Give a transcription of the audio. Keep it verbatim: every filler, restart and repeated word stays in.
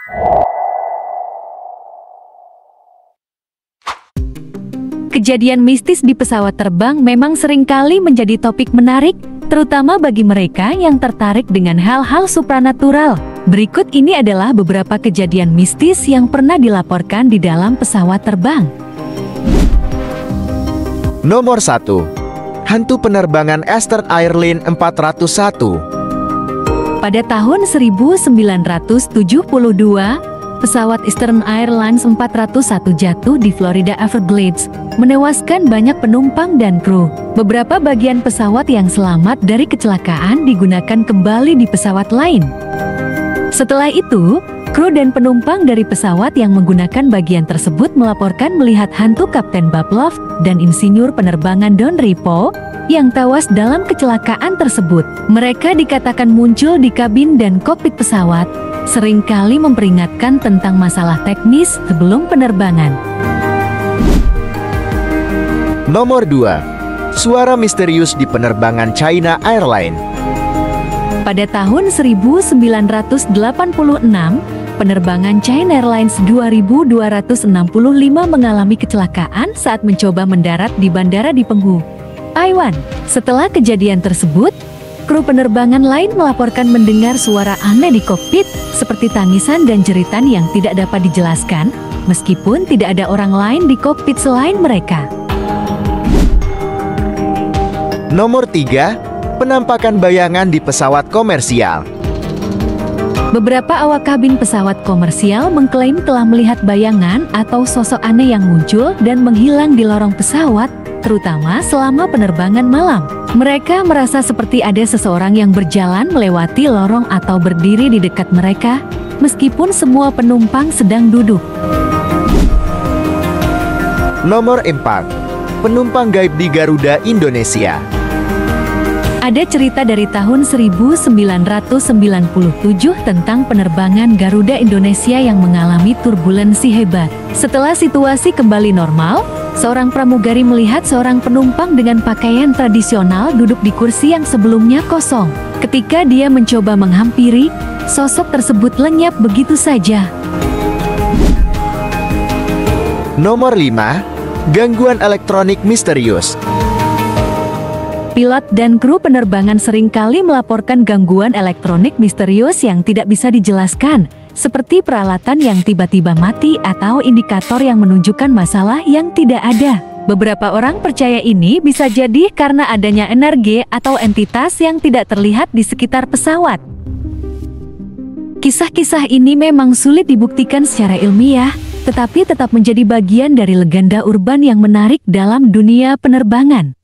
Kejadian mistis di pesawat terbang memang seringkali menjadi topik menarik, terutama bagi mereka yang tertarik dengan hal-hal supranatural. Berikut ini adalah beberapa kejadian mistis yang pernah dilaporkan di dalam pesawat terbang. Nomor satu. Hantu penerbangan Eastern Airlines empat nol satu. Pada tahun seribu sembilan ratus tujuh puluh dua, pesawat Eastern Airlines empat nol satu jatuh di Florida Everglades, menewaskan banyak penumpang dan kru. Beberapa bagian pesawat yang selamat dari kecelakaan digunakan kembali di pesawat lain. Setelah itu, kru dan penumpang dari pesawat yang menggunakan bagian tersebut melaporkan melihat hantu Kapten Bablov dan insinyur penerbangan Don Ripo yang tewas dalam kecelakaan tersebut. Mereka dikatakan muncul di kabin dan kokpit pesawat, seringkali memperingatkan tentang masalah teknis sebelum penerbangan. Nomor dua. Suara misterius di penerbangan China Airlines. Pada tahun seribu sembilan ratus delapan puluh enam, penerbangan China Airlines dua ribu dua ratus enam puluh lima mengalami kecelakaan saat mencoba mendarat di bandara di Penghu, Taiwan. Setelah kejadian tersebut, kru penerbangan lain melaporkan mendengar suara aneh di kokpit, seperti tangisan dan jeritan yang tidak dapat dijelaskan, meskipun tidak ada orang lain di kokpit selain mereka. Nomor tiga. Penampakan bayangan di pesawat komersial. Beberapa awak kabin pesawat komersial mengklaim telah melihat bayangan atau sosok aneh yang muncul dan menghilang di lorong pesawat, terutama selama penerbangan malam. Mereka merasa seperti ada seseorang yang berjalan melewati lorong atau berdiri di dekat mereka, meskipun semua penumpang sedang duduk. Nomor empat. Penumpang gaib di Garuda Indonesia. Ada cerita dari tahun seribu sembilan ratus sembilan puluh tujuh tentang penerbangan Garuda Indonesia yang mengalami turbulensi hebat. Setelah situasi kembali normal, seorang pramugari melihat seorang penumpang dengan pakaian tradisional duduk di kursi yang sebelumnya kosong. Ketika dia mencoba menghampiri, sosok tersebut lenyap begitu saja. Nomor lima. Gangguan elektronik misterius. Pilot dan kru penerbangan seringkali melaporkan gangguan elektronik misterius yang tidak bisa dijelaskan, seperti peralatan yang tiba-tiba mati atau indikator yang menunjukkan masalah yang tidak ada. Beberapa orang percaya ini bisa jadi karena adanya energi atau entitas yang tidak terlihat di sekitar pesawat. Kisah-kisah ini memang sulit dibuktikan secara ilmiah, tetapi tetap menjadi bagian dari legenda urban yang menarik dalam dunia penerbangan.